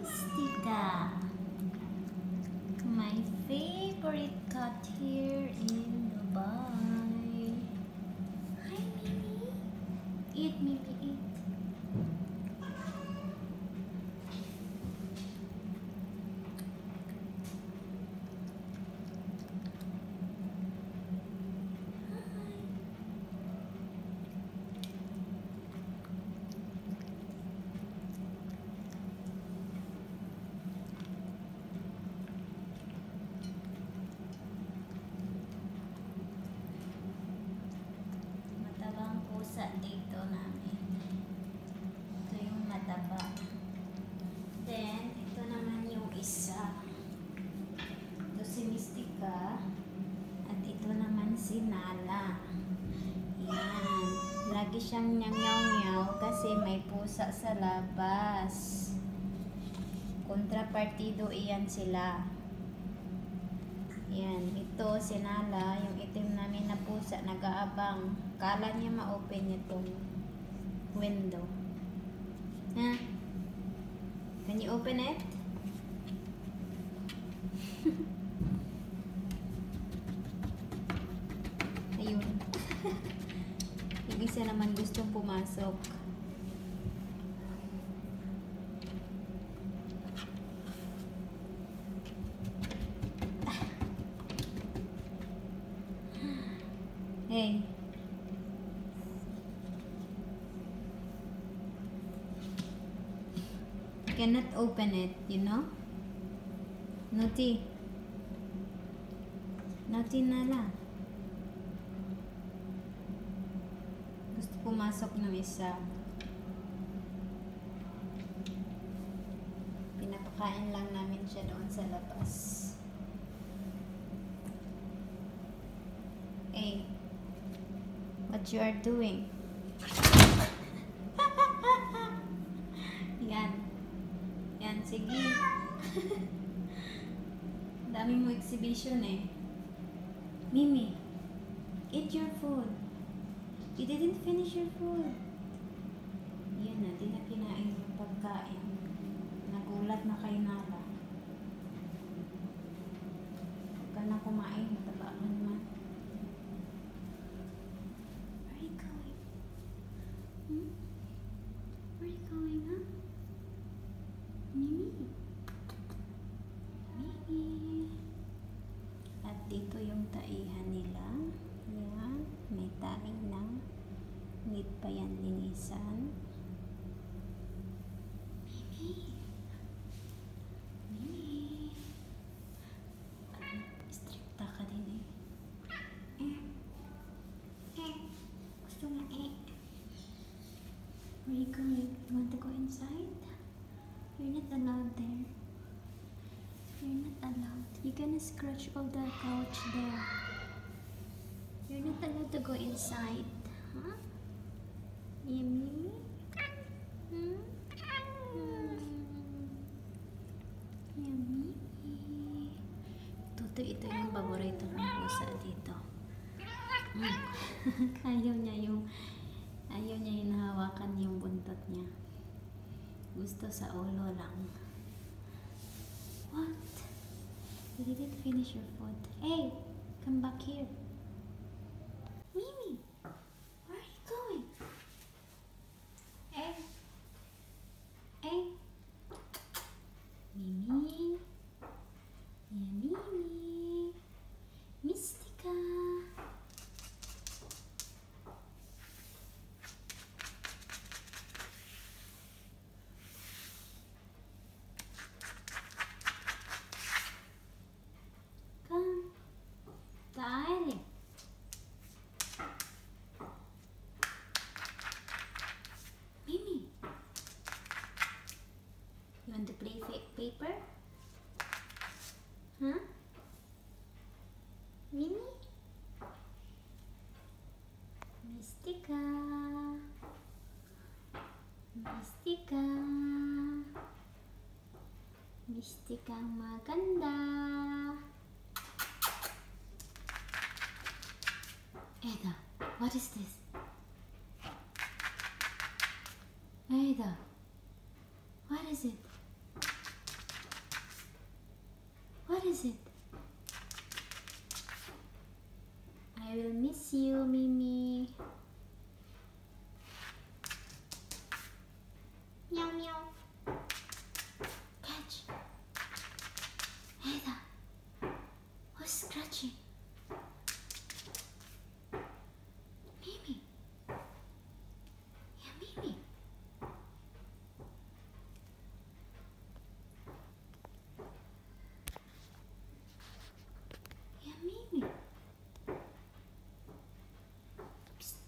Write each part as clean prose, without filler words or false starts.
Mystica, my favorite cat here in Dubai. Hi, Mimi. Eat, Mimi, eat. Matabang pusa dito namin. Ito yung mataba. Then, ito naman yung isa. Ito si Mystica. At ito naman si Nala. Yan. Lagi siyang nyaw-nyaw kasi may pusa sa labas. Kontrapartido iyan sila. Yan, ito si Nala, yung itim namin na pusa, nag-aabang. Kala niya ma-open itong window. Ha? Can you open it? Ayun. Yung isa naman gustong pumasok. Hey. You cannot open it, you know? Naughty. Naughty Nala. Gusto pumasok ng isa. Pinapakain lang namin siya doon sa labas. Hey. What you are doing? Yan. Yan, sige. Dami mo exhibition eh. Mimi, eat your food. You didn't finish your food. Yan na, di na kinain yung pagkain. Nagulat na kay Nala. Huwag ka na kumain, mataba ka naman. Where are you going? Hmm? Where are you going, huh? Mimi. Mimi. At dito yung taihan nila. Yan. May taing lang. Need pa yan linisan. Mimi. Mimi. Stricta ka din eh. Gusto mo eh. Where are you going? You want to go inside? You're not allowed there. You're not allowed. You're gonna scratch all the couch there. You're not allowed to go inside. Huh? Yummy? Hmm? Yummy? Ito yung paborito ng pusa dito. Ayaw niya yung nahawakan yung buntot niya. Gusto sa ulo lang. What? You didn't finish your food. Hey, come back here. Mimi, where are you going? Hey. Hey. Mimi. Yeah, Mimi. Mystica. Come. Dale. Mimi. You want to play fake paper? Huh? Mimi? Mystica. Mystica. Mystica ang maganda. Ada, what is this? Ada, what is it? What is it? I will miss you, Mimi. Meow meow. Catch. Ada. Who's scratching? Mimi. Yeah, Mimi. Yeah, Mimi. Psst.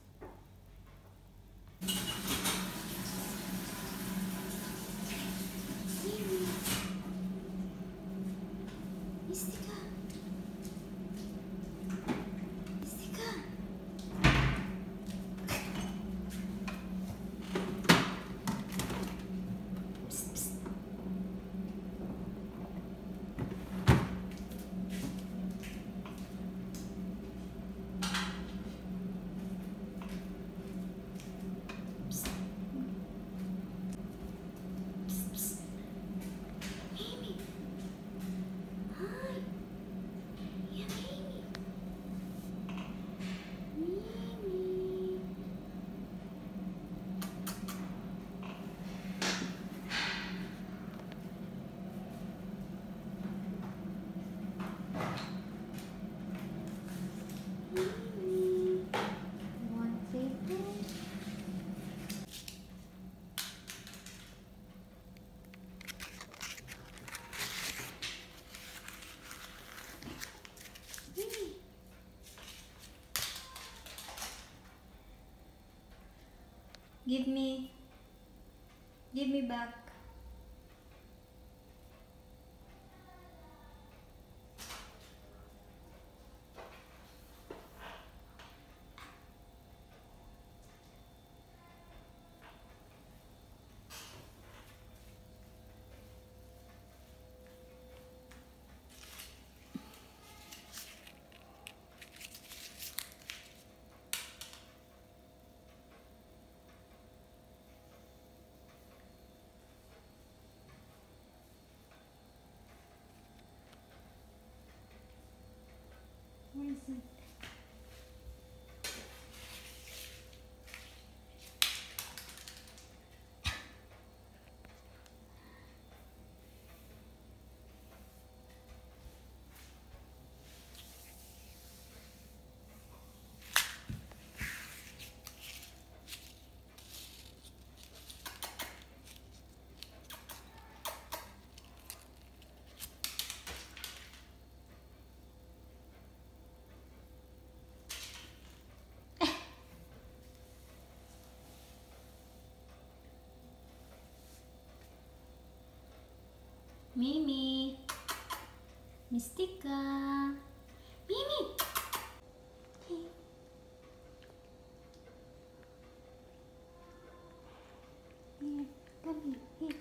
Mimi. Mystica. Mystica. Psst, psst. Psst. Psst, psst. Mimi. Hi. Yeah, Mimi. Mimi. Mimi. Want paper? Mimi. Give me. Give me back. Where is it? Mimi. Mystica. Mimi. Hey. Here, come here. Here.